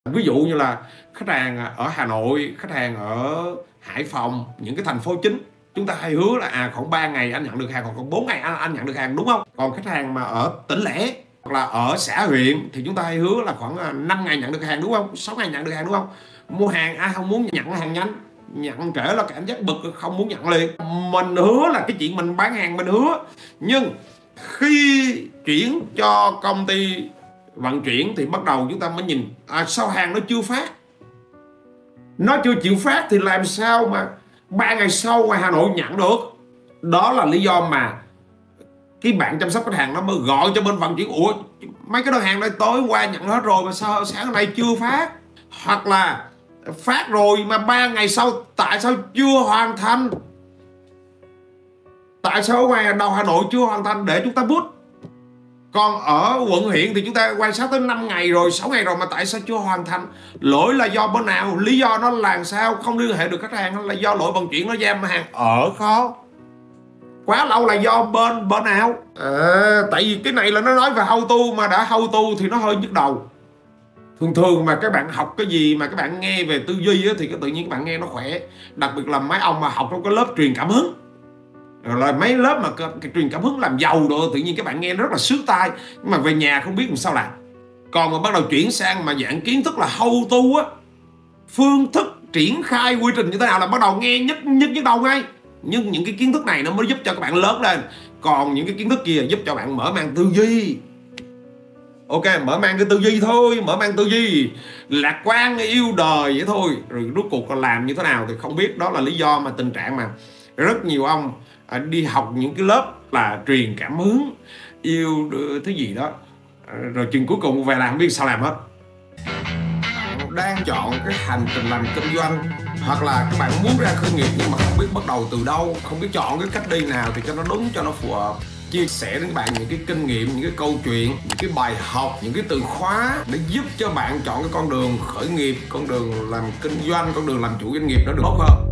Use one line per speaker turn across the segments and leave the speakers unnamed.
Ví dụ như là khách hàng ở Hà Nội, khách hàng ở Hải Phòng, những cái thành phố chính, chúng ta hay hứa là khoảng 3 ngày anh nhận được hàng, hoặc còn 4 ngày anh nhận được hàng, đúng không? Còn khách hàng mà ở tỉnh lẻ hoặc là ở xã huyện thì chúng ta hay hứa là khoảng 5 ngày nhận được hàng, đúng không? 6 ngày nhận được hàng, đúng không? Mua hàng ai không muốn nhận hàng nhanh, nhận trễ là cảm giác bực, không muốn nhận liền. Mình hứa là cái chuyện mình bán hàng mình hứa, nhưng khi chuyển cho công ty vận chuyển thì bắt đầu chúng ta mới nhìn sao hàng nó chưa phát, nó chưa chịu phát thì làm sao mà 3 ngày sau ngoài Hà Nội nhận được. Đó là lý do mà cái bạn chăm sóc khách hàng nó mới gọi cho bên vận chuyển: ủa mấy cái đơn hàng này tối qua nhận hết rồi mà sao sáng hôm nay chưa phát, hoặc là phát rồi mà 3 ngày sau tại sao chưa hoàn thành, tại sao ở ngoài đầu Hà Nội chưa hoàn thành để chúng ta bút. Còn ở quận huyện thì chúng ta quan sát tới 5 ngày rồi, 6 ngày rồi mà tại sao chưa hoàn thành? Lỗi là do bên nào? Lý do nó là sao? Không liên hệ được khách hàng, hay là do lỗi vận chuyển nó giam hàng ở khó quá lâu, là do bên nào? Tại vì cái này là nó nói về how to, mà đã how to thì nó hơi nhức đầu. Thường mà các bạn học cái gì mà các bạn nghe về tư duy á, thì tự nhiên các bạn nghe nó khỏe. Đặc biệt là mấy ông mà học trong cái lớp truyền cảm hứng, rồi là mấy lớp mà cái truyền cảm hứng làm giàu rồi, tự nhiên các bạn nghe nó rất là sướng tai, nhưng mà về nhà không biết làm sao làm. Còn mà bắt đầu chuyển sang mà dạng kiến thức là how to á, phương thức triển khai quy trình như thế nào, là bắt đầu nghe nhức đầu ngay. Nhưng những cái kiến thức này nó mới giúp cho các bạn lớn lên, còn những cái kiến thức kia giúp cho bạn mở mang tư duy. Ok, mở mang cái tư duy thôi, mở mang tư duy, lạc quan yêu đời vậy thôi. Rồi rốt cuộc còn làm như thế nào thì không biết. Đó là lý do mà tình trạng mà rất nhiều ông đi học những cái lớp là truyền cảm hứng, yêu thứ gì đó, rồi chừng cuối cùng về làm không biết sao làm hết. Đang chọn cái hành trình làm kinh doanh, hoặc là các bạn muốn ra khởi nghiệp nhưng mà không biết bắt đầu từ đâu, không biết chọn cái cách đi nào thì cho nó đúng, cho nó phù hợp. Chia sẻ đến bạn những cái kinh nghiệm, những cái câu chuyện, những cái bài học, những cái từ khóa để giúp cho bạn chọn cái con đường khởi nghiệp, con đường làm kinh doanh, con đường làm chủ doanh nghiệp nó được tốt hơn.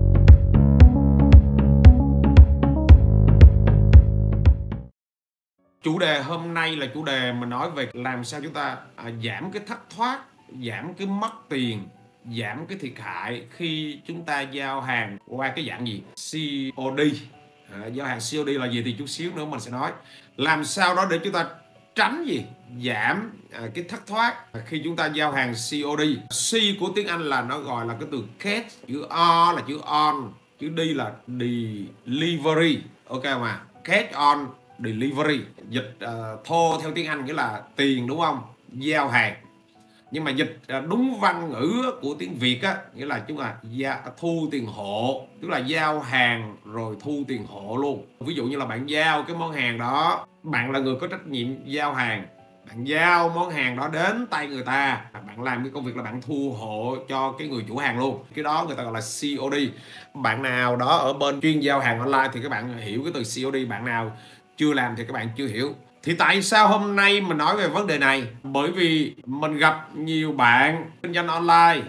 Chủ đề hôm nay là chủ đề mình nói về làm sao chúng ta giảm cái thất thoát, giảm cái mất tiền, giảm cái thiệt hại khi chúng ta giao hàng qua cái dạng gì? COD. Giao hàng COD là gì thì chút xíu nữa mình sẽ nói. Làm sao đó để chúng ta tránh gì? Giảm cái thất thoát khi chúng ta giao hàng COD. C của tiếng Anh là nó gọi là cái từ catch, chữ O là chữ on, chữ D là delivery. Ok mà, catch on delivery, dịch thô theo tiếng Anh nghĩa là tiền, đúng không? Giao hàng. Nhưng mà dịch đúng văn ngữ của tiếng Việt á, nghĩa là chúng là thu tiền hộ, tức là giao hàng rồi thu tiền hộ luôn. Ví dụ như là bạn giao cái món hàng đó, bạn là người có trách nhiệm giao hàng, bạn giao món hàng đó đến tay người ta, bạn làm cái công việc là bạn thu hộ cho cái người chủ hàng luôn. Cái đó người ta gọi là COD. Bạn nào đó ở bên chuyên giao hàng online thì các bạn hiểu cái từ COD, bạn nào chưa làm thì các bạn chưa hiểu. Thì tại sao hôm nay mình nói về vấn đề này? Bởi vì mình gặp nhiều bạn kinh doanh online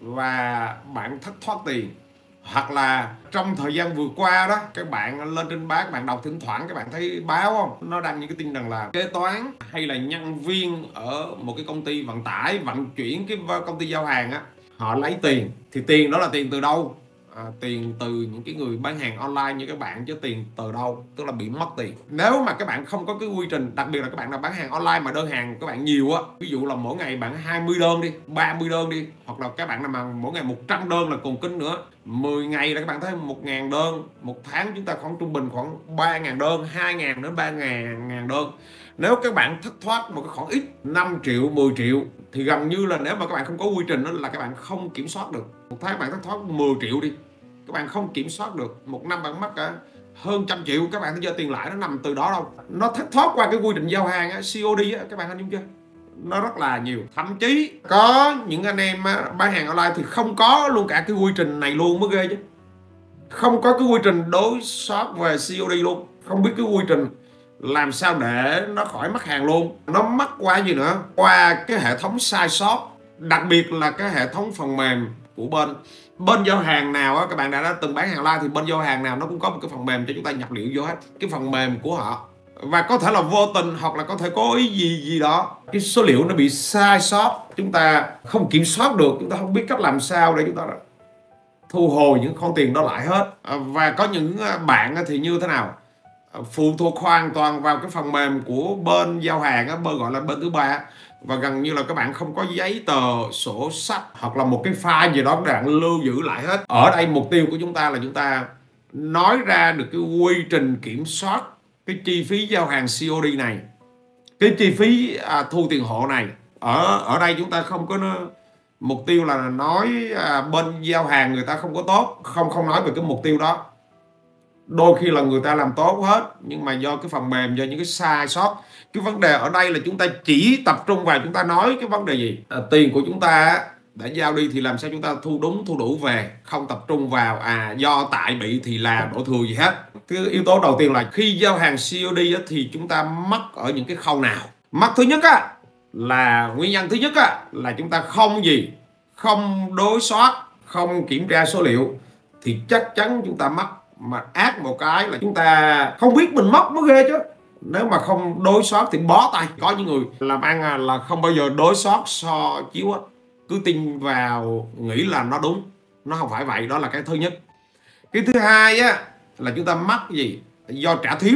và bạn thất thoát tiền. Hoặc là trong thời gian vừa qua đó, các bạn lên trên báo, các bạn đọc thỉnh thoảng các bạn thấy báo không? Nó đăng những cái tin rằng là kế toán hay là nhân viên ở một cái công ty vận tải, vận chuyển cái công ty giao hàng á, họ lấy tiền. Thì tiền đó là tiền từ đâu? Tiền từ những cái người bán hàng online như các bạn, chứ tiền từ đâu? Tức là bị mất tiền. Nếu mà các bạn không có cái quy trình, đặc biệt là các bạn nào bán hàng online mà đơn hàng các bạn nhiều á, ví dụ là mỗi ngày bạn 20 đơn đi, 30 đơn đi, hoặc là các bạn nào mà mỗi ngày 100 đơn là còn kinh nữa, 10 ngày là các bạn thấy 1.000 đơn, một tháng chúng ta khoảng trung bình khoảng 3.000 đơn, 2.000 đến 3.000 đơn. Nếu các bạn thất thoát một cái khoản ít 5 triệu, 10 triệu thì gần như là nếu mà các bạn không có quy trình đó là các bạn không kiểm soát được. Một tháng bạn thất thoát 10 triệu đi, các bạn không kiểm soát được, một năm bạn mất cả hơn 100 triệu, các bạn thấy giờ tiền lãi nó nằm từ đó đâu. Nó thất thoát qua cái quy trình giao hàng á, COD á, các bạn hình dung chưa? Nó rất là nhiều. Thậm chí có những anh em bán hàng online thì không có luôn cả cái quy trình này luôn mới ghê chứ. Không có cái quy trình đối soát về COD luôn, không biết cái quy trình làm sao để nó khỏi mất hàng luôn. Nó mất qua gì nữa? Qua cái hệ thống sai sót, đặc biệt là cái hệ thống phần mềm của bên giao hàng nào á. Các bạn đã từng bán hàng online thì bên giao hàng nào nó cũng có một cái phần mềm cho chúng ta nhập liệu vô hết. Cái phần mềm của họ và có thể là vô tình hoặc là có thể có ý gì gì đó, cái số liệu nó bị sai sót, chúng ta không kiểm soát được, chúng ta không biết cách làm sao để chúng ta thu hồi những con tiền đó lại hết. Và có những bạn thì như thế nào, phụ thuộc hoàn toàn vào cái phần mềm của bên giao hàng, bên gọi là bên thứ ba, và gần như là các bạn không có giấy tờ, sổ sách hoặc là một cái file gì đó để bạn lưu giữ lại hết. Ở đây mục tiêu của chúng ta là chúng ta nói ra được cái quy trình kiểm soát cái chi phí giao hàng COD này, cái chi phí thu tiền hộ này. Ở đây chúng ta không có mục tiêu là nói bên giao hàng người ta không có tốt, không nói về cái mục tiêu đó. Đôi khi là người ta làm tốt hết, nhưng mà do cái phần mềm, do những cái sai sót. Cái vấn đề ở đây là chúng ta chỉ tập trung vào chúng ta nói cái vấn đề gì. Tiền của chúng ta đã giao đi thì làm sao chúng ta thu đúng thu đủ về, không tập trung vào do tại bị thì là đổ thừa gì hết. Cái yếu tố đầu tiên là khi giao hàng COD thì chúng ta mắc ở những cái khâu nào. Mắc thứ nhất là nguyên nhân thứ nhất là chúng ta không đối soát, không kiểm tra số liệu thì chắc chắn chúng ta mắc. Mà ác một cái là chúng ta không biết mình mất mới ghê chứ. Nếu mà không đối soát thì bó tay. Có những người làm ăn là không bao giờ đối soát so chiếu hết, cứ tin vào nghĩ là nó đúng, nó không phải vậy. Đó là cái thứ nhất. Cái thứ hai là chúng ta mắc gì? Do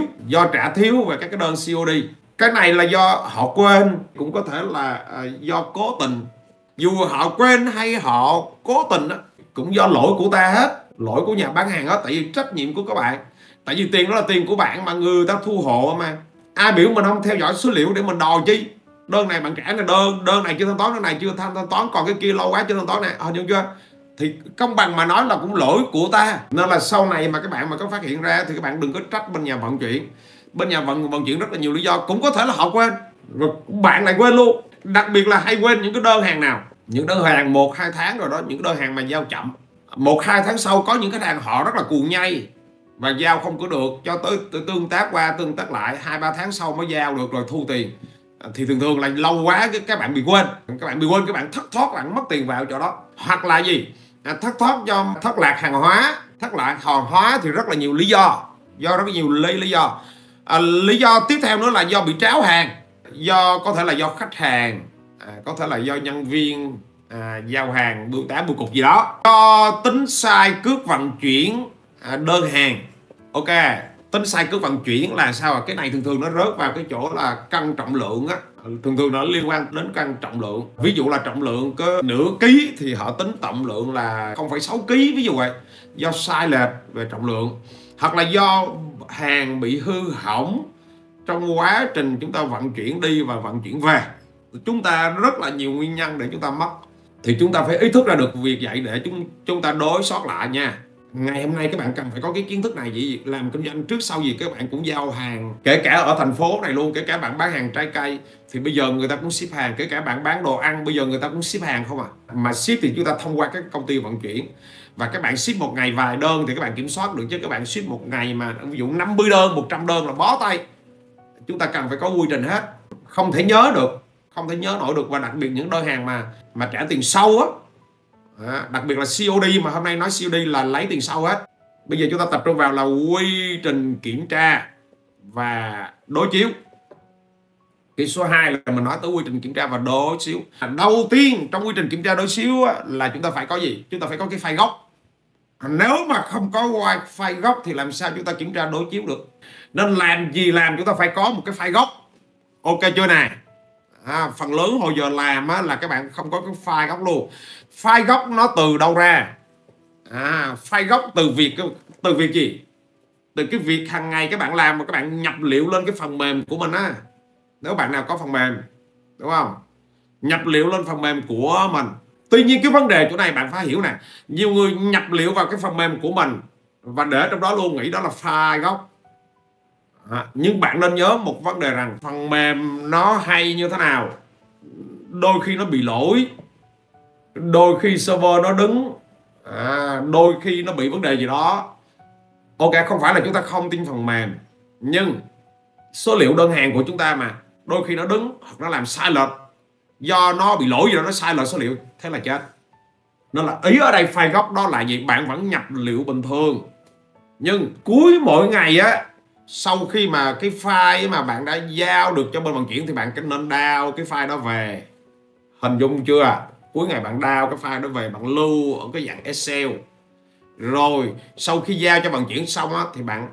trả thiếu về các cái đơn COD. Cái này là do họ quên, cũng có thể là do cố tình. Dù họ quên hay họ cố tình cũng do lỗi của ta hết, lỗi của nhà bán hàng hết. Tại vì trách nhiệm của các bạn, tại vì tiền đó là tiền của bạn mà người ta thu hộ mà. Ai biểu mình không theo dõi số liệu để mình đòi chi? Đơn này bạn trả là đơn này chưa thanh toán, đơn này chưa thanh toán, còn cái kia lâu quá chưa thanh toán này, hiểu chưa? Thì công bằng mà nói là cũng lỗi của ta. Nên là sau này mà các bạn mà có phát hiện ra thì các bạn đừng có trách bên nhà vận chuyển. Bên nhà vận chuyển rất là nhiều lý do, cũng có thể là họ quên, rồi bạn lại quên luôn. Đặc biệt là hay quên những cái đơn hàng nào, những đơn hàng 1-2 tháng rồi đó, những đơn hàng mà giao chậm 1-2 tháng sau. Có những khách hàng họ rất là cuồng nhây và giao không có được, cho tới tương tác qua tương tác lại 2-3 tháng sau mới giao được rồi thu tiền. Thì thường là lâu quá các bạn bị quên, các bạn thất thoát, bạn mất tiền vào chỗ đó. Hoặc là gì? Thất thoát do thất lạc hàng hóa. Thất lạc hàng hóa thì rất là nhiều lý do, rất nhiều lý do. Lý do tiếp theo nữa là do bị tráo hàng, có thể là do khách hàng, có thể là do nhân viên giao hàng bưu tá bưu cục gì đó, do tính sai cước vận chuyển đơn hàng. Ok, tính sai cước vận chuyển là sao? Cái này thường nó rớt vào cái chỗ là cân trọng lượng thường nó liên quan đến cân trọng lượng. Ví dụ là trọng lượng có nửa ký thì họ tính trọng lượng là 0,6 kg, ví dụ vậy, do sai lệch về trọng lượng. Hoặc là do hàng bị hư hỏng trong quá trình chúng ta vận chuyển đi và vận chuyển về. Chúng ta rất là nhiều nguyên nhân để chúng ta mất. Thì chúng ta phải ý thức ra được việc vậy để chúng ta đối soát lại nha. Ngày hôm nay các bạn cần phải có cái kiến thức này. Gì làm kinh doanh trước sau gì các bạn cũng giao hàng, kể cả ở thành phố này luôn. Kể cả bạn bán hàng trái cây thì bây giờ người ta cũng ship hàng. Kể cả bạn bán đồ ăn bây giờ người ta cũng ship hàng không Mà ship thì chúng ta thông qua các công ty vận chuyển. Và các bạn ship một ngày vài đơn thì các bạn kiểm soát được, chứ các bạn ship một ngày mà ví dụ 50 đơn 100 đơn là bó tay. Chúng ta cần phải có quy trình hết, không thể nhớ nổi được. Và đặc biệt những đơn hàng mà trả tiền sau đặc biệt là COD, mà hôm nay nói COD là lấy tiền sau hết. Bây giờ chúng ta tập trung vào là quy trình kiểm tra và đối chiếu. Cái số 2 là mình nói tới quy trình kiểm tra và đối chiếu. Đầu tiên trong quy trình kiểm tra đối chiếu là chúng ta phải có gì? Chúng ta phải có cái file gốc. Nếu mà không có file gốc thì làm sao chúng ta kiểm tra đối chiếu được? Nên làm chúng ta phải có một cái file gốc. Ok chưa này? Phần lớn hồi giờ làm là các bạn không có cái file gốc luôn. File gốc nó từ đâu ra? File gốc từ việc gì? Từ cái việc hàng ngày các bạn làm mà các bạn nhập liệu lên cái phần mềm của mình Nếu bạn nào có phần mềm, đúng không? Nhập liệu lên phần mềm của mình. Tuy nhiên cái vấn đề chỗ này bạn phải hiểu nè, nhiều người nhập liệu vào cái phần mềm của mình và để trong đó luôn, nghĩ đó là file gốc. Nhưng bạn nên nhớ một vấn đề rằng phần mềm nó hay như thế nào, đôi khi nó bị lỗi, đôi khi server nó đứng, đôi khi nó bị vấn đề gì đó. Ok, không phải là chúng ta không tin phần mềm, nhưng số liệu đơn hàng của chúng ta mà đôi khi nó đứng hoặc nó làm sai lệch, do nó bị lỗi gì đó, nó sai lệch số liệu, thế là chết. Nên là ý ở đây file gốc đó là gì? Bạn vẫn nhập liệu bình thường, nhưng cuối mỗi ngày sau khi mà cái file mà bạn đã giao được cho bên vận chuyển thì bạn nên download cái file đó về. Hình dung chưa? Cuối ngày bạn download cái file đó về, bạn lưu ở cái dạng Excel. Rồi sau khi giao cho vận chuyển xong á, thì bạn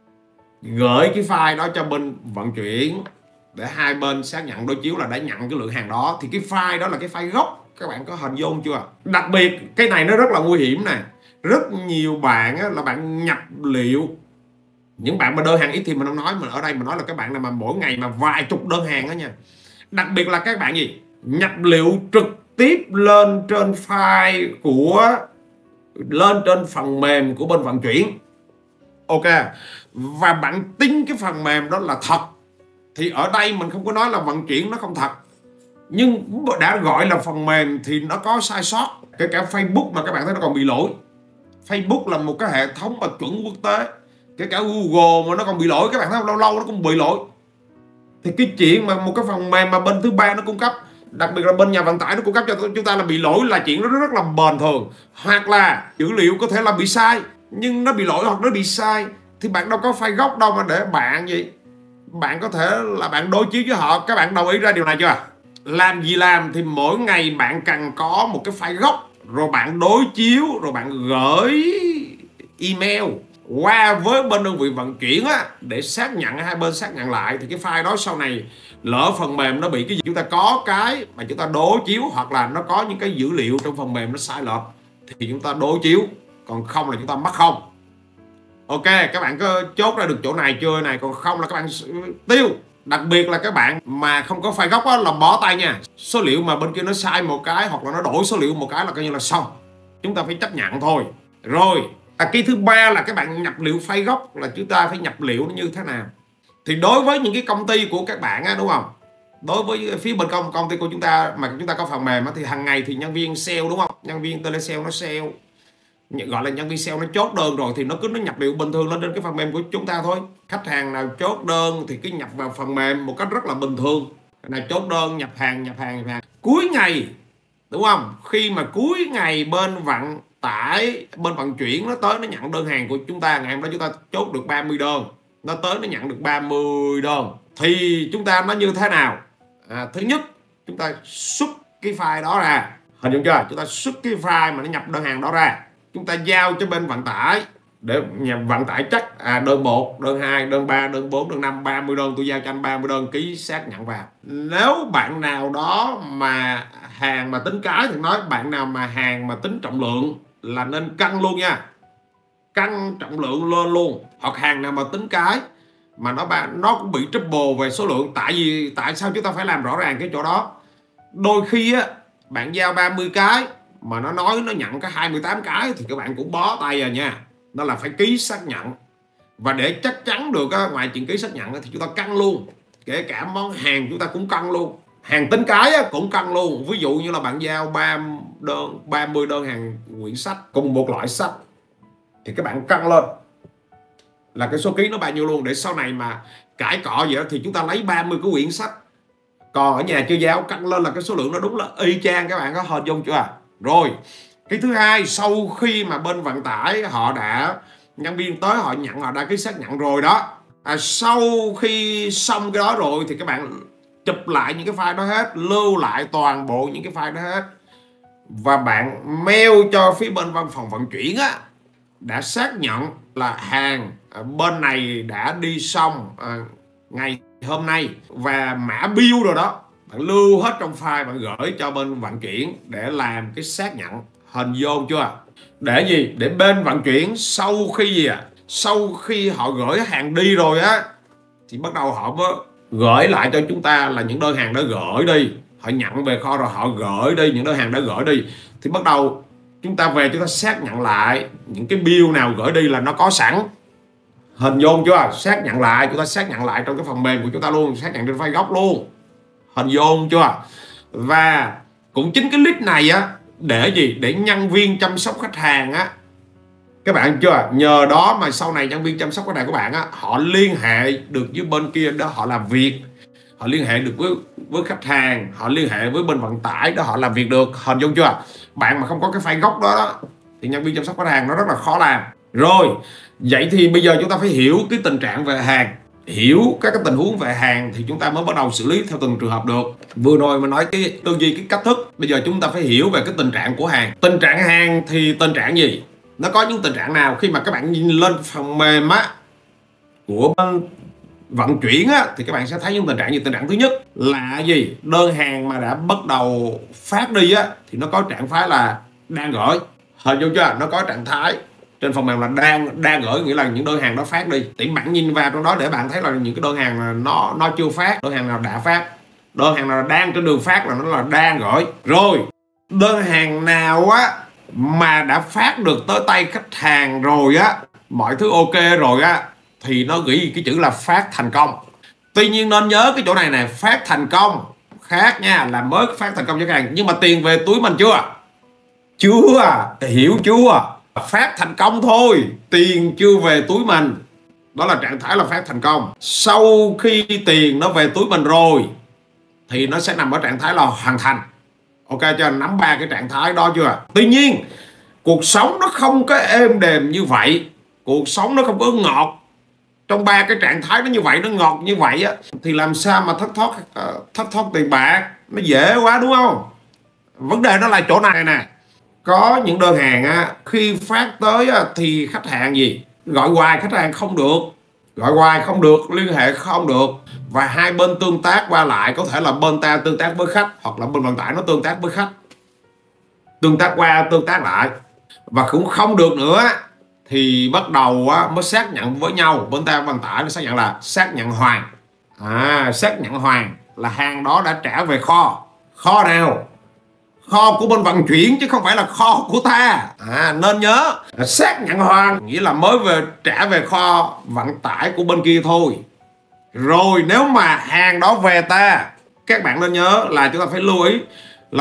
gửi cái file đó cho bên vận chuyển để hai bên xác nhận đối chiếu là đã nhận cái lượng hàng đó. Thì cái file đó là cái file gốc. Các bạn có hình dung chưa? Đặc biệt cái này nó rất là nguy hiểm nè. Rất nhiều bạn á, là bạn nhập liệu. Những bạn mà đơn hàng ít thì mình không nói, mà ở đây mình nói là các bạn nào mà mỗi ngày mà vài chục đơn hàng đó nha. Đặc biệt là các bạn gì? Nhập liệu trực tiếp lên trên file lên trên phần mềm của bên vận chuyển. Ok. Và bạn tin cái phần mềm đó là thật. Thì ở đây mình không có nói là vận chuyển nó không thật, nhưng đã gọi là phần mềm thì nó có sai sót. Kể cả Facebook mà các bạn thấy nó còn bị lỗi. Facebook là một cái hệ thống mà chuẩn quốc tế. Kể cả Google mà nó còn bị lỗi, các bạn thấy lâu lâu nó cũng bị lỗi. Thì cái chuyện mà một cái phần mềm mà bên thứ ba nó cung cấp, đặc biệt là bên nhà vận tải nó cung cấp cho chúng ta là bị lỗi, là chuyện nó rất là bình thường. Hoặc là dữ liệu có thể là bị sai, nhưng nó bị lỗi hoặc nó bị sai thì bạn đâu có file gốc đâu mà để bạn gì. Bạn có thể là bạn đối chiếu với họ. Các bạn đồng ý ra điều này chưa? Làm gì làm thì mỗi ngày bạn cần có một cái file gốc, rồi bạn đối chiếu, rồi bạn gửi email qua với bên đơn vị vận chuyển á, để xác nhận, hai bên xác nhận lại. Thì cái file đó sau này lỡ phần mềm nó bị cái gì, chúng ta có cái mà chúng ta đối chiếu, hoặc là nó có những cái dữ liệu trong phần mềm nó sai lệch thì chúng ta đối chiếu, còn không là chúng ta mất không. Ok, các bạn có chốt ra được chỗ này chưa này? Còn không là các bạn tiêu. Đặc biệt là các bạn mà không có file gốc á, là bỏ tay nha. Số liệu mà bên kia nó sai một cái, hoặc là nó đổi số liệu một cái là coi như là xong. Chúng ta phải chấp nhận thôi. Rồi cái thứ ba là các bạn nhập liệu file gốc, là chúng ta phải nhập liệu nó như thế nào. Thì đối với những cái công ty của các bạn á, đúng không? Đối với phía bên công ty của chúng ta mà chúng ta có phần mềm á, thì hàng ngày thì nhân viên sale, đúng không? Nhân viên telesale nó sale, gọi là nhân viên sale, nó chốt đơn rồi thì nó cứ nhập liệu bình thường lên trên cái phần mềm của chúng ta thôi. Khách hàng nào chốt đơn thì cứ nhập vào phần mềm một cách rất là bình thường. Này chốt đơn, nhập hàng. Cuối ngày, đúng không? Khi mà cuối ngày bên vận tải, bên vận chuyển nó tới, nó nhận đơn hàng của chúng ta, ngày hôm đó chúng ta chốt được 30 đơn, nó tới nó nhận được 30 đơn, thì chúng ta nó như thế nào? Thứ nhất, chúng ta xuất cái file đó ra. Hình dung chưa? Chúng ta xuất cái file mà nó nhập đơn hàng đó ra, chúng ta giao cho bên vận tải để nhà vận tải chắc đơn 1, đơn 2, đơn 3, đơn 4, đơn 5, 30 đơn, tôi giao cho anh 30 đơn, ký xác nhận vào. Nếu bạn nào đó mà hàng mà tính cái thì nói, bạn nào mà hàng mà tính trọng lượng là nên cân luôn nha, cân trọng lượng lên luôn. Hoặc hàng nào mà tính cái mà nó cũng bị triple về số lượng. Tại sao chúng ta phải làm rõ ràng cái chỗ đó? Đôi khi á, bạn giao 30 cái mà nó nói nó nhận có 28 cái thì các bạn cũng bó tay rồi nha. Đó là phải ký xác nhận. Và để chắc chắn được á, ngoài chuyện ký xác nhận thì chúng ta cân luôn. Kể cả món hàng chúng ta cũng cân luôn. Hàng tính cái á, cũng cân luôn. Ví dụ như là bạn giao 30 đơn hàng quyển sách, cùng một loại sách, thì các bạn cân lên là cái số ký nó bao nhiêu luôn. Để sau này mà cãi cọ vậy đó, thì chúng ta lấy 30 cái quyển sách, còn ở nhà chưa giao, cân lên là cái số lượng nó đúng là y chang. Các bạn có hình dung chưa? Rồi cái thứ hai, sau khi mà bên vận tải họ đã, nhân viên tới họ nhận, họ đã ký xác nhận rồi đó, sau khi xong cái đó rồi thì các bạn chụp lại những cái file đó hết, lưu lại toàn bộ những cái file đó hết, và bạn mail cho phía bên văn phòng vận chuyển á, đã xác nhận là hàng bên này đã đi xong ngày hôm nay, và mã bill rồi đó bạn lưu hết trong file, bạn gửi cho bên vận chuyển để làm cái xác nhận. Hình vô chưa? Để gì? Để bên vận chuyển sau khi gì sau khi họ gửi hàng đi rồi á, thì bắt đầu họ mới gửi lại cho chúng ta là những đơn hàng đã gửi đi. Họ nhận về kho rồi họ gửi đi những đơn hàng đã gửi đi, thì bắt đầu chúng ta về chúng ta xác nhận lại những cái bill nào gửi đi là nó có sẵn. Hình vô chưa? Xác nhận lại, chúng ta xác nhận lại trong cái phần mềm của chúng ta luôn, xác nhận trên file gốc luôn. Hình vô chưa? Và cũng chính cái list này á, để gì? Để nhân viên chăm sóc khách hàng á, các bạn chưa? Nhờ đó mà sau này nhân viên chăm sóc khách hàng của bạn á, họ liên hệ được với bên kia đó, họ làm việc, họ liên hệ được với khách hàng, họ liên hệ với bên vận tải đó, họ làm việc được. Hình dung chưa? Bạn mà không có cái file gốc đó thì nhân viên chăm sóc khách hàng nó rất là khó làm. Rồi, vậy thì bây giờ chúng ta phải hiểu cái tình trạng về hàng, hiểu các cái tình huống về hàng thì chúng ta mới bắt đầu xử lý theo từng trường hợp được. Vừa rồi mình nói cái tư duy, cái cách thức, bây giờ chúng ta phải hiểu về cái tình trạng của hàng. Tình trạng hàng thì tình trạng gì? Nó có những tình trạng nào? Khi mà các bạn nhìn lên phần mềm á của vận chuyển á, thì các bạn sẽ thấy những tình trạng gì. Tình trạng thứ nhất là gì? Đơn hàng mà đã bắt đầu phát đi á, thì nó có trạng thái là đang gửi. Hình dung chưa? Nó có trạng thái trên phần mềm là đang gửi, nghĩa là những đơn hàng đó phát đi. Thì bạn nhìn vào trong đó để bạn thấy là những cái đơn hàng là nó chưa phát, đơn hàng nào đã phát, đơn hàng nào đang trên đường phát là nó là đang gửi. Rồi đơn hàng nào á mà đã phát được tới tay khách hàng rồi á, mọi thứ ok rồi á, thì nó ghi cái chữ là phát thành công. Tuy nhiên nên nhớ cái chỗ này nè, phát thành công khác nha, là mới phát thành công cho khách hàng, nhưng mà tiền về túi mình chưa? Chưa, hiểu chưa? Phát thành công thôi, tiền chưa về túi mình, đó là trạng thái là phát thành công. Sau khi tiền nó về túi mình rồi thì nó sẽ nằm ở trạng thái là hoàn thành. Ok cho nắm ba cái trạng thái đó chưa? Tuy nhiên cuộc sống nó không có êm đềm như vậy, cuộc sống nó không có ngọt trong ba cái trạng thái nó như vậy, nó ngọt như vậy á, thì làm sao mà thất thoát tiền bạc? Nó dễ quá đúng không? Vấn đề nó là chỗ này nè. Có những đơn hàng á, khi phát tới á, thì khách hàng gì? Gọi hoài khách hàng không được, gọi hoài không được, liên hệ không được, và hai bên tương tác qua lại, có thể là bên ta tương tác với khách hoặc là bên vận tải nó tương tác với khách, tương tác qua tương tác lại, và cũng không được nữa thì bắt đầu á, mới xác nhận với nhau. Bên ta vận tải nó xác nhận là xác nhận hoàn. Xác nhận hoàn là hàng đó đã trả về kho. Kho nào? Kho của bên vận chuyển chứ không phải là kho của ta. Nên nhớ xác nhận hoàn nghĩa là mới về trả về kho vận tải của bên kia thôi. Rồi nếu mà hàng đó về ta, các bạn nên nhớ là chúng ta phải lưu ý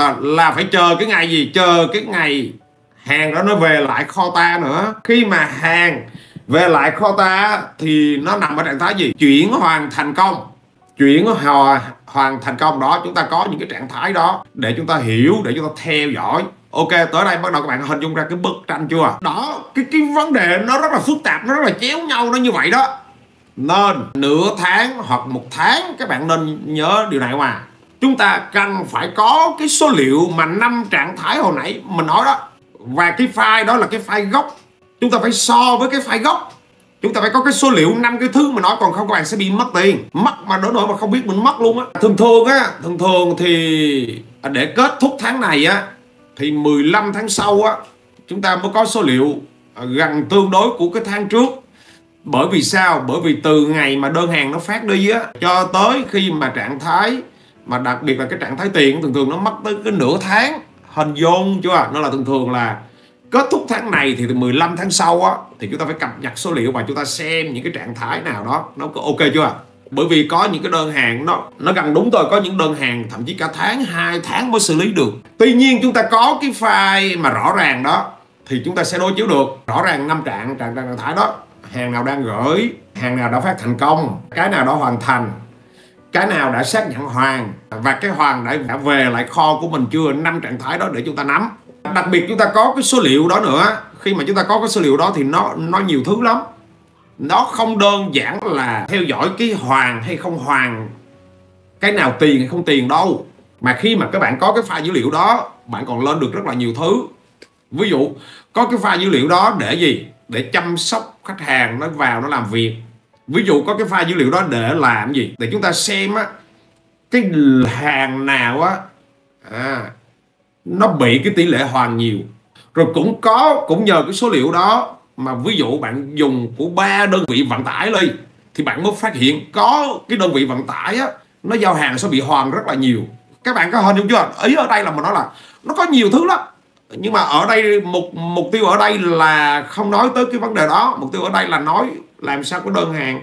là phải chờ cái ngày gì? Chờ cái ngày hàng đó nó về lại kho ta nữa. Khi mà hàng về lại kho ta thì nó nằm ở trạng thái gì? Chuyển hoàn thành công. Chuyển hoàn thành công đó, chúng ta có những cái trạng thái đó để chúng ta hiểu, để chúng ta theo dõi. Ok, tới đây bắt đầu các bạn hình dung ra cái bức tranh chưa? Đó, cái vấn đề nó rất là phức tạp, nó rất là chéo nhau, nó như vậy đó. Nên nửa tháng hoặc một tháng các bạn nên nhớ điều này mà. Chúng ta cần phải có cái số liệu mà 5 trạng thái hồi nãy mình nói đó. Và cái file đó là cái file gốc. Chúng ta phải so với cái file gốc. Chúng ta phải có cái số liệu 5 cái thứ mà nói, còn không các bạn sẽ bị mất tiền. Mất mà đến nỗi mà không biết mình mất luôn á. Thường thường thì để kết thúc tháng này á, thì 15 tháng sau á, chúng ta mới có số liệu gần tương đối của cái tháng trước. Bởi vì sao? Bởi vì từ ngày mà đơn hàng nó phát đi á, cho tới khi mà trạng thái, mà đặc biệt là cái trạng thái tiền, thường thường nó mất tới cái nửa tháng. Hình dung chưa? Nó là thường là kết thúc tháng này thì từ 15 tháng sau á, thì chúng ta phải cập nhật số liệu và chúng ta xem những cái trạng thái nào đó nó có ok chưa. Bởi vì có những cái đơn hàng nó gần đúng rồi, có những đơn hàng thậm chí cả tháng, 2 tháng mới xử lý được. Tuy nhiên chúng ta có cái file mà rõ ràng đó thì chúng ta sẽ đối chiếu được rõ ràng 5 trạng thái đó. Hàng nào đang gửi, hàng nào đã phát thành công, cái nào đã hoàn thành, cái nào đã xác nhận hoàn, và cái hoàn đã về lại kho của mình chưa. 5 trạng thái đó để chúng ta nắm. Đặc biệt chúng ta có cái số liệu đó nữa. Khi mà chúng ta có cái số liệu đó thì nó nhiều thứ lắm. Nó không đơn giản là theo dõi cái hoàn hay không hoàn, cái nào tiền hay không tiền đâu. Mà khi mà các bạn có cái file dữ liệu đó, bạn còn lên được rất là nhiều thứ. Ví dụ có cái file dữ liệu đó để gì? Để chăm sóc khách hàng nó vào nó làm việc. Ví dụ có cái file dữ liệu đó để làm gì? Để chúng ta xem á, cái hàng nào á nó bị cái tỷ lệ hoàn nhiều. Rồi cũng nhờ cái số liệu đó mà ví dụ bạn dùng của 3 đơn vị vận tải đi, thì bạn mới phát hiện có cái đơn vị vận tải á, nó giao hàng sẽ bị hoàn rất là nhiều. Các bạn có hình dung chưa? Ý ở đây là mình nói là nó có nhiều thứ lắm. Nhưng mà ở đây mục tiêu ở đây là không nói tới cái vấn đề đó. Mục tiêu ở đây là nói làm sao có đơn hàng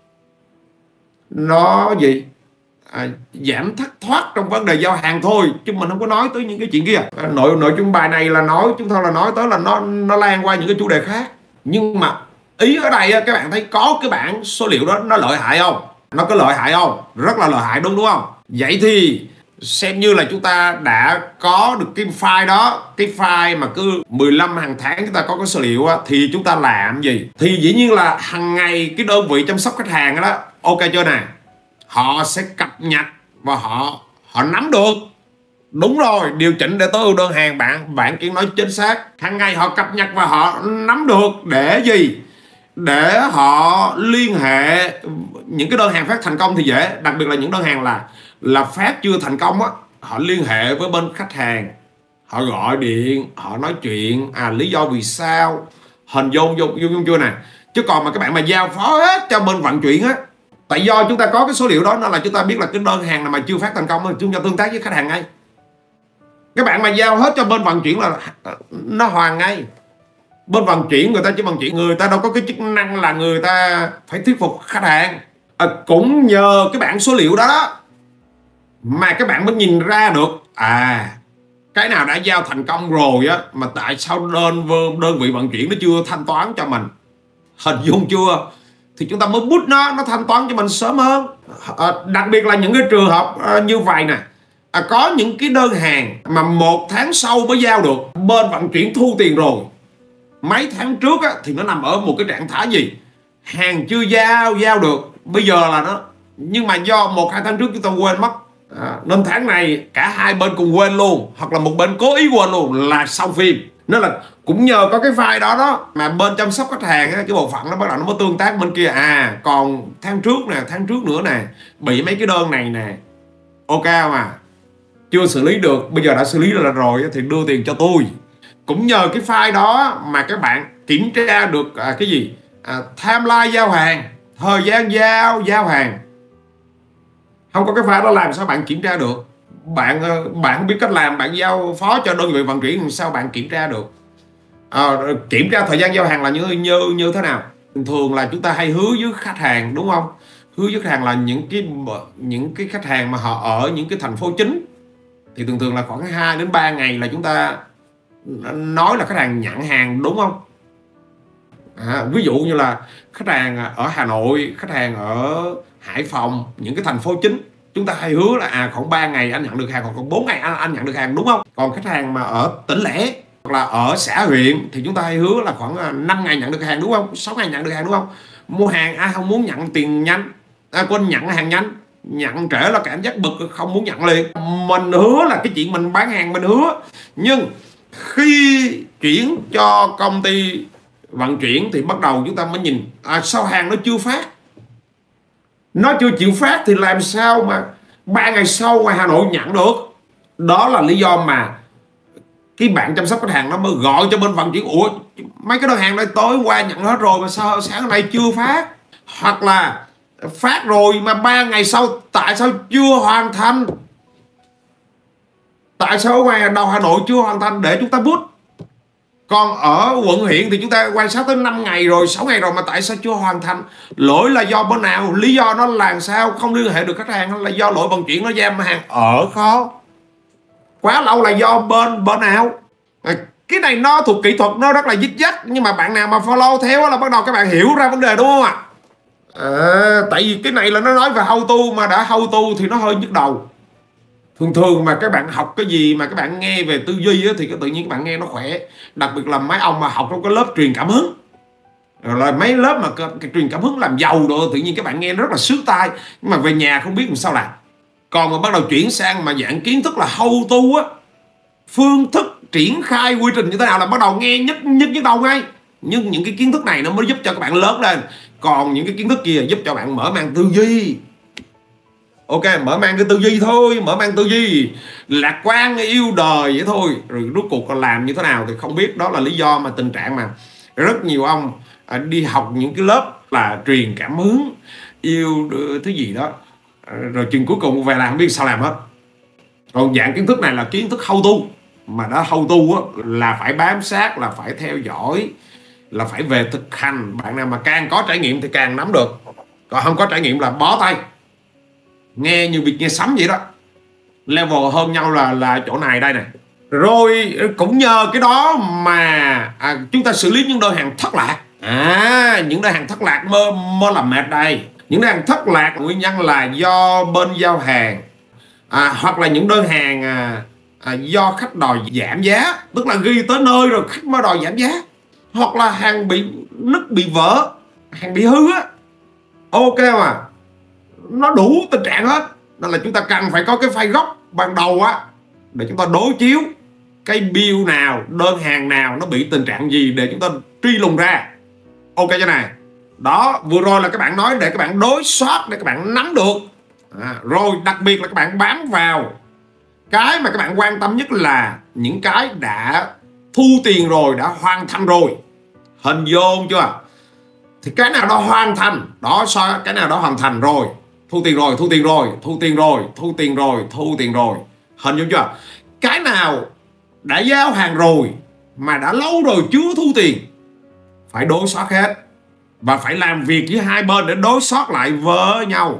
nó gì? Giảm thất thoát trong vấn đề giao hàng thôi, chứ mình không có nói tới những cái chuyện kia. Nội dung bài này là chúng ta là nói tới là nó lan qua những cái chủ đề khác. Nhưng mà ý ở đây các bạn thấy có cái bảng số liệu đó nó lợi hại không? Nó có lợi hại không? Rất là lợi hại đúng không? Vậy thì xem như là chúng ta đã có được cái file đó, cái file mà cứ 15 hàng tháng chúng ta có cái số liệu á, thì chúng ta làm gì? Thì dĩ nhiên là hàng ngày cái đơn vị chăm sóc khách hàng đó, ok chưa nè, họ sẽ cập nhật và họ nắm được. Đúng rồi, điều chỉnh để tối ưu đơn hàng, bạn Kiên nói chính xác. Hàng ngày họ cập nhật và họ nắm được để gì? Để họ liên hệ những cái đơn hàng phát thành công thì dễ, đặc biệt là những đơn hàng là phát chưa thành công á, họ liên hệ với bên khách hàng, họ gọi điện, họ nói chuyện lý do vì sao, hình dung chưa nè. Chứ còn mà các bạn mà giao phó hết cho bên vận chuyển á, tại do chúng ta có cái số liệu đó, nó là chúng ta biết là cái đơn hàng nào mà chưa phát thành công thì chúng ta tương tác với khách hàng ngay. Các bạn mà giao hết cho bên vận chuyển là nó hoàn ngay. Bên vận chuyển người ta chỉ vận chuyển, người ta đâu có cái chức năng là người ta phải thuyết phục khách hàng. Cũng nhờ cái bảng số liệu đó mà các bạn mới nhìn ra được cái nào đã giao thành công rồi á, mà tại sao đơn vị vận chuyển nó chưa thanh toán cho mình, hình dung chưa? Thì chúng ta mới bút nó thanh toán cho mình sớm hơn. Đặc biệt là những cái trường hợp như vậy nè, có những cái đơn hàng mà 1 tháng sau mới giao được, bên vận chuyển thu tiền rồi. Mấy tháng trước á, thì nó nằm ở một cái trạng thái gì? Hàng chưa giao được, bây giờ là nó, nhưng mà do 1-2 tháng trước chúng ta quên mất, nên tháng này cả hai bên cùng quên luôn, hoặc là một bên cố ý quên luôn là xong phim. Nên là cũng nhờ có cái file đó mà bên chăm sóc khách hàng á, cái bộ phận nó bắt đầu nó mới tương tác bên kia. Còn tháng trước nữa nè, bị mấy cái đơn này nè, ok mà chưa xử lý được, bây giờ đã xử lý rồi thì đưa tiền cho tôi. Cũng nhờ cái file đó mà các bạn kiểm tra được cái gì? Timeline giao hàng, thời gian giao hàng. Không có cái file đó làm sao bạn kiểm tra được? Bạn không biết cách làm, bạn giao phó cho đơn vị vận chuyển sao bạn kiểm tra được? Kiểm tra thời gian giao hàng là như thế nào? Thường là chúng ta hay hứa với khách hàng, đúng không? Hứa với khách hàng là những cái khách hàng mà họ ở những cái thành phố chính thì thường là khoảng 2 đến 3 ngày là chúng ta nói là khách hàng nhận hàng, đúng không? Ví dụ như là khách hàng ở Hà Nội, khách hàng ở Hải Phòng, những cái thành phố chính, chúng ta hay hứa là khoảng 3 ngày anh nhận được hàng, còn 4 ngày anh nhận được hàng, đúng không? Còn khách hàng mà ở tỉnh lẻ hoặc là ở xã huyện thì chúng ta hay hứa là khoảng 5 ngày nhận được hàng, đúng không? 6 ngày nhận được hàng, đúng không? Mua hàng ai không muốn nhận tiền nhanh, quên nhận hàng nhanh, nhận trễ là cảm giác bực, không muốn nhận liền. Mình hứa là cái chuyện mình bán hàng mình hứa, nhưng khi chuyển cho công ty vận chuyển thì bắt đầu chúng ta mới nhìn sao hàng nó chưa phát, nó chưa chịu phát thì làm sao mà 3 ngày sau ngoài Hà Nội nhận được. Đó là lý do mà cái bạn chăm sóc khách hàng nó mới gọi cho bên vận chuyển: ủa mấy cái đơn hàng này tối qua nhận hết rồi mà sao sáng nay chưa phát, hoặc là phát rồi mà 3 ngày sau tại sao chưa hoàn thành, tại sao ở ngoài đầu Hà Nội chưa hoàn thành để chúng ta bút. Còn ở quận huyện thì chúng ta quan sát tới 5 ngày rồi, 6 ngày rồi mà tại sao chưa hoàn thành? Lỗi là do bên nào? Lý do nó là sao? Không liên hệ được khách hàng, hay là do lỗi vận chuyển nó giam hàng ở khó quá lâu, là do bên nào? Cái này nó thuộc kỹ thuật, nó rất là dích dắt, nhưng mà bạn nào mà follow theo là bắt đầu các bạn hiểu ra vấn đề, đúng không ạ? Tại vì cái này là nó nói về how to, mà đã how to thì nó hơi nhức đầu. Thường mà các bạn học cái gì mà các bạn nghe về tư duy thì tự nhiên các bạn nghe nó khỏe. Đặc biệt là mấy ông mà học trong cái lớp truyền cảm hứng, rồi là mấy lớp mà truyền cảm hứng làm giàu rồi, tự nhiên các bạn nghe nó rất là sướng tai, nhưng mà về nhà không biết làm sao làm. Còn mà bắt đầu chuyển sang mà dạng kiến thức là how to á, phương thức triển khai quy trình như thế nào là bắt đầu nghe nhức đầu ngay. Nhưng những cái kiến thức này nó mới giúp cho các bạn lớn lên. Còn những cái kiến thức kia giúp cho bạn mở mang tư duy. Ok, mở mang cái tư duy thôi, mở mang tư duy, lạc quan yêu đời vậy thôi. Rồi rốt cuộc còn làm như thế nào thì không biết. Đó là lý do mà tình trạng mà rất nhiều ông đi học những cái lớp là truyền cảm hứng, yêu thứ gì đó, rồi chừng cuối cùng về làm không biết sao làm hết. Còn dạng kiến thức này là kiến thức how to, mà đã how to á, là phải bám sát, là phải theo dõi, là phải về thực hành. Bạn nào mà càng có trải nghiệm thì càng nắm được, còn không có trải nghiệm là bó tay. Nghe như việc nghe sấm vậy đó. Level hơn nhau là chỗ này đây nè. Rồi cũng nhờ cái đó mà chúng ta xử lý những đơn hàng thất lạc. Những đơn hàng thất lạc mới làm mệt đây. Những đơn hàng thất lạc nguyên nhân là do bên giao hàng Hoặc là những đơn hàng do khách đòi giảm giá, tức là ghi tới nơi rồi khách mới đòi giảm giá, hoặc là hàng bị nứt, bị vỡ, hàng bị hư á, ok mà nó đủ tình trạng hết. Nên là chúng ta cần phải có cái file gốc ban đầu á, để chúng ta đối chiếu cái bill nào, đơn hàng nào nó bị tình trạng gì để chúng ta truy lùng ra. Ok chưa này? Đó, vừa rồi là các bạn nói để các bạn đối soát, để các bạn nắm được. Rồi đặc biệt là các bạn bám vào cái mà các bạn quan tâm nhất là những cái đã thu tiền rồi, đã hoàn thành rồi. Hình vô chưa? Thì cái nào đó hoàn thành, đó cái nào đó hoàn thành rồi, thu tiền rồi, thu tiền rồi, thu tiền rồi, thu tiền rồi, thu tiền rồi. Hình dung chưa? Cái nào đã giao hàng rồi mà đã lâu rồi chưa thu tiền, phải đối soát hết. Và phải làm việc với hai bên để đối soát lại với nhau.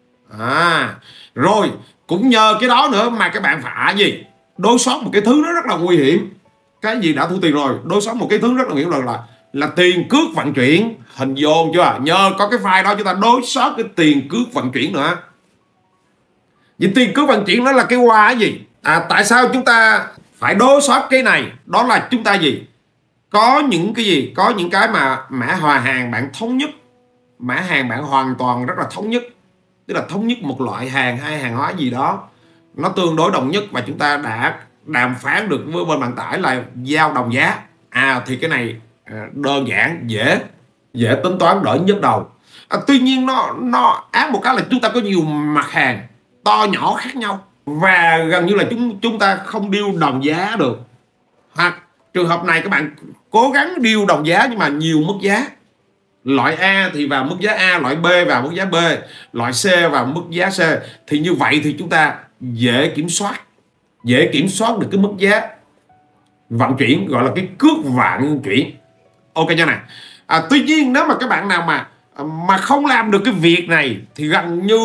Rồi cũng nhờ cái đó nữa mà các bạn phải gì? Đối soát một cái thứ nó rất là nguy hiểm. Cái gì đã thu tiền rồi, đối soát một cái thứ rất là nguy hiểm là tiền cước vận chuyển. Hình vô chưa? Nhờ có cái file đó chúng ta đối soát cái tiền cước vận chuyển nữa. Vậy tiền cước vận chuyển nó là cái qua cái gì? Tại sao chúng ta phải đối soát cái này? Đó là chúng ta gì? Có những cái gì? Có những cái mà mã hòa hàng bạn thống nhất, mã hàng bạn hoàn toàn rất là thống nhất, tức là thống nhất một loại hàng hay hàng hóa gì đó nó tương đối đồng nhất, và chúng ta đã đàm phán được với bên vận tải là giao đồng giá. Thì cái này đơn giản, dễ tính toán, đỡ nhức đầu. Tuy nhiên nó áp một cái là chúng ta có nhiều mặt hàng to nhỏ khác nhau, và gần như là chúng ta không deal đồng giá được. Hoặc trường hợp này các bạn cố gắng deal đồng giá nhưng mà nhiều mức giá. Loại A thì vào mức giá A, loại B vào mức giá B, loại C vào mức giá C. Thì như vậy thì chúng ta dễ kiểm soát được cái mức giá vận chuyển, gọi là cái cước vận chuyển. Ok chưa này? Tuy nhiên nếu mà các bạn nào mà không làm được cái việc này thì gần như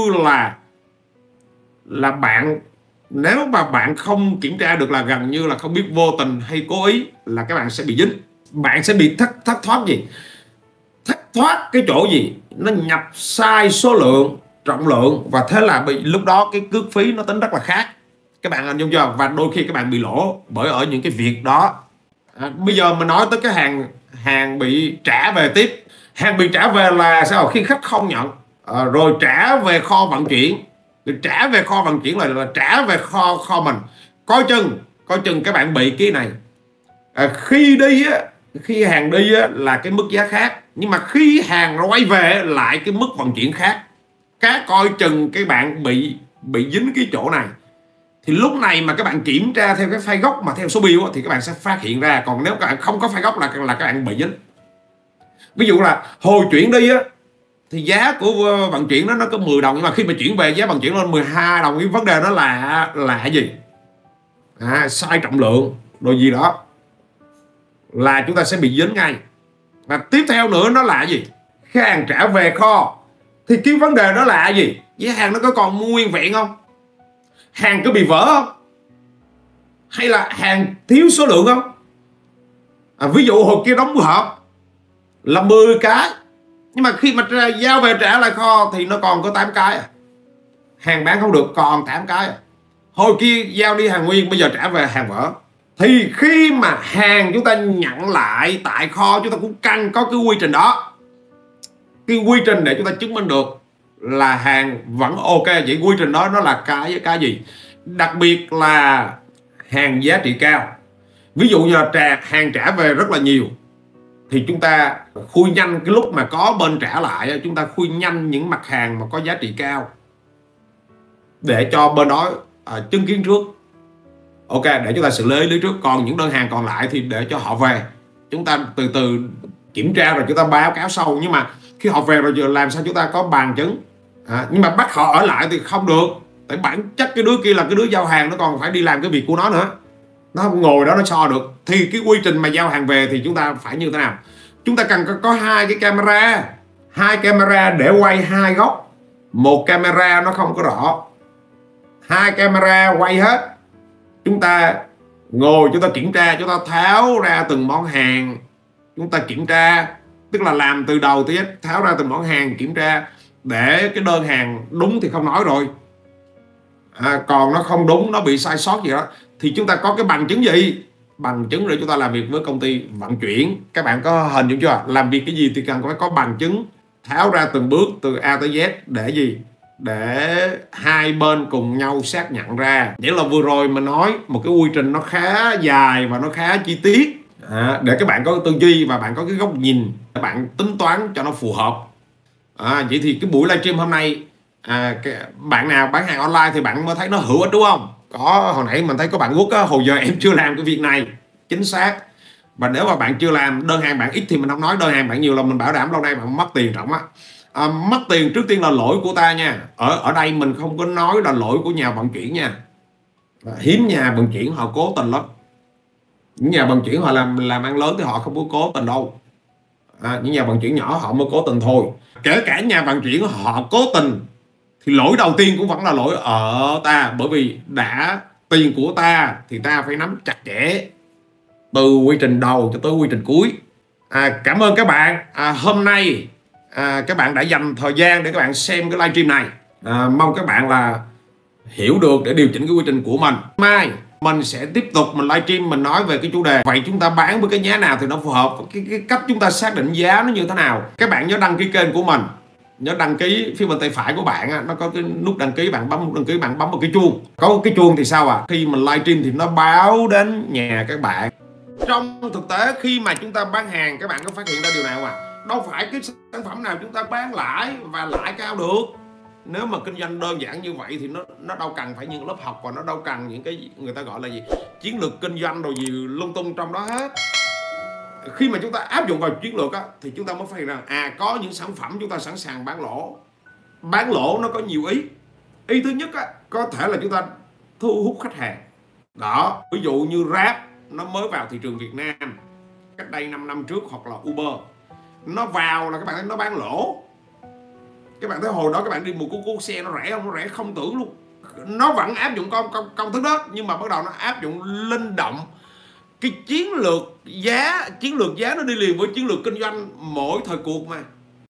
là bạn, nếu mà bạn không kiểm tra được là gần như là không biết vô tình hay cố ý là các bạn sẽ bị dính. Bạn sẽ bị thất thoát gì? Thất thoát cái chỗ gì? Nó nhập sai số lượng, trọng lượng, và thế là lúc đó cái cước phí nó tính rất là khác. Các bạn hình dung chưa? Và đôi khi các bạn bị lỗ bởi ở những cái việc đó. Bây giờ mình nói tới cái hàng bị trả về tiếp. Hàng bị trả về là sao? Khi khách không nhận, rồi trả về kho vận chuyển. Trả về kho vận chuyển là trả về kho mình. Coi chừng các bạn bị cái này. Khi hàng đi là cái mức giá khác, nhưng mà khi hàng nó quay về lại cái mức vận chuyển khác. Coi chừng các bạn bị dính cái chỗ này. Thì lúc này mà các bạn kiểm tra theo cái file gốc mà theo số bill thì các bạn sẽ phát hiện ra. Còn nếu các bạn không có file gốc là các bạn bị dính. Ví dụ là hồi chuyển đi thì giá của vận chuyển nó có 10 đồng, nhưng mà khi mà chuyển về giá vận chuyển lên 12 đồng. Cái vấn đề đó là gì? Sai trọng lượng rồi gì đó là chúng ta sẽ bị dính ngay. Và tiếp theo nữa nó là gì? Khi hàng trả về kho thì cái vấn đề đó là gì? Giá hàng nó có còn nguyên vẹn không? Hàng có bị vỡ không? Hay là hàng thiếu số lượng không? Ví dụ hồi kia đóng hộp là 10 cái, nhưng mà khi mà giao về trả lại kho thì nó còn có 8 cái. Hàng bán không được, còn 8 cái. Hồi kia giao đi hàng nguyên, bây giờ trả về hàng vỡ. Thì khi mà hàng chúng ta nhận lại tại kho, chúng ta cũng cần có cái quy trình đó. Cái quy trình để chúng ta chứng minh được là hàng vẫn ok. Vậy quy trình đó nó là cái gì? Đặc biệt là hàng giá trị cao. Ví dụ như là hàng trả về rất là nhiều thì chúng ta khui nhanh. Cái lúc mà có bên trả lại, chúng ta khui nhanh những mặt hàng mà có giá trị cao để cho bên đó chứng kiến trước. Ok, để chúng ta xử lý trước. Còn những đơn hàng còn lại thì để cho họ về, chúng ta từ từ kiểm tra rồi chúng ta báo cáo sau. Nhưng mà khi họ về rồi giờ làm sao chúng ta có bằng chứng? Nhưng mà bắt họ ở lại thì không được. Tại bản chất cái đứa kia là cái đứa giao hàng, nó còn phải đi làm cái việc của nó nữa. Nó không ngồi đó nó so được. Thì cái quy trình mà giao hàng về thì chúng ta phải như thế nào? Chúng ta cần có 2 cái camera. 2 camera để quay 2 góc. Một camera nó không có rõ, 2 camera quay hết. Chúng ta ngồi, chúng ta kiểm tra, chúng ta tháo ra từng món hàng. Chúng ta kiểm tra, tức là làm từ đầu tới hết, tháo ra từng món hàng, kiểm tra để cái đơn hàng đúng thì không nói rồi. Còn nó không đúng, nó bị sai sót gì đó, thì chúng ta có cái bằng chứng gì? Bằng chứng để chúng ta làm việc với công ty vận chuyển. Các bạn có hình dung chưa? Làm việc cái gì thì cần phải có bằng chứng, tháo ra từng bước từ A tới Z để gì? Để hai bên cùng nhau xác nhận ra. Vậy là vừa rồi mình nói một cái quy trình nó khá dài và nó khá chi tiết, để các bạn có tư duy và bạn có cái góc nhìn, các bạn tính toán cho nó phù hợp. Vậy thì cái buổi livestream hôm nay, bạn nào bán hàng online thì bạn mới thấy nó hữu ích đúng không? Có hồi nãy mình thấy có bạn Quốc á, hồi giờ em chưa làm cái việc này, chính xác. Và nếu mà bạn chưa làm, đơn hàng bạn ít thì mình không nói, đơn hàng bạn nhiều là mình bảo đảm lâu nay bạn mất tiền rộng á. Mất tiền trước tiên là lỗi của ta nha. Ở đây mình không có nói là lỗi của nhà vận chuyển nha. Hiếm nhà vận chuyển họ cố tình lắm. Những nhà vận chuyển họ làm ăn lớn thì họ không có cố tình đâu. Những nhà vận chuyển nhỏ họ mới cố tình thôi. Kể cả nhà vận chuyển họ cố tình thì lỗi đầu tiên cũng vẫn là lỗi ở ta. Bởi vì đã tiền của ta thì ta phải nắm chặt chẽ từ quy trình đầu cho tới quy trình cuối. Cảm ơn các bạn. Hôm nay các bạn đã dành thời gian để các bạn xem cái livestream này. Mong các bạn là hiểu được để điều chỉnh cái quy trình của mình. Mai mình sẽ tiếp tục mình livestream, mình nói về cái chủ đề vậy chúng ta bán với cái giá nào thì nó phù hợp, cái cách chúng ta xác định giá nó như thế nào. Các bạn nhớ đăng ký kênh của mình, nhớ đăng ký phía bên tay phải của bạn nó có cái nút đăng ký, bạn bấm nút đăng ký, bạn bấm vào cái chuông. Có cái chuông thì sao khi mình livestream thì nó báo đến nhà các bạn. Trong thực tế khi mà chúng ta bán hàng, các bạn có phát hiện ra điều nào đâu phải cái sản phẩm nào chúng ta bán lãi và lãi cao được. Nếu mà kinh doanh đơn giản như vậy thì nó đâu cần phải những lớp học, và nó đâu cần những cái người ta gọi là gì chiến lược kinh doanh đồ gì lung tung trong đó hết. Khi mà chúng ta áp dụng vào chiến lược thì chúng ta mới phát hiện rằng có những sản phẩm chúng ta sẵn sàng bán lỗ. Bán lỗ nó có nhiều ý. Ý thứ nhất có thể là chúng ta thu hút khách hàng đó. Ví dụ như Grab nó mới vào thị trường Việt Nam cách đây 5 năm trước, hoặc là Uber nó vào là các bạn thấy nó bán lỗ. Các bạn thấy hồi đó các bạn đi một cuốn xe nó rẻ không? Nó rẻ không tưởng luôn. Nó vẫn áp dụng công thức đó, nhưng mà bắt đầu nó áp dụng linh động cái chiến lược giá nó đi liền với chiến lược kinh doanh mỗi thời cuộc mà.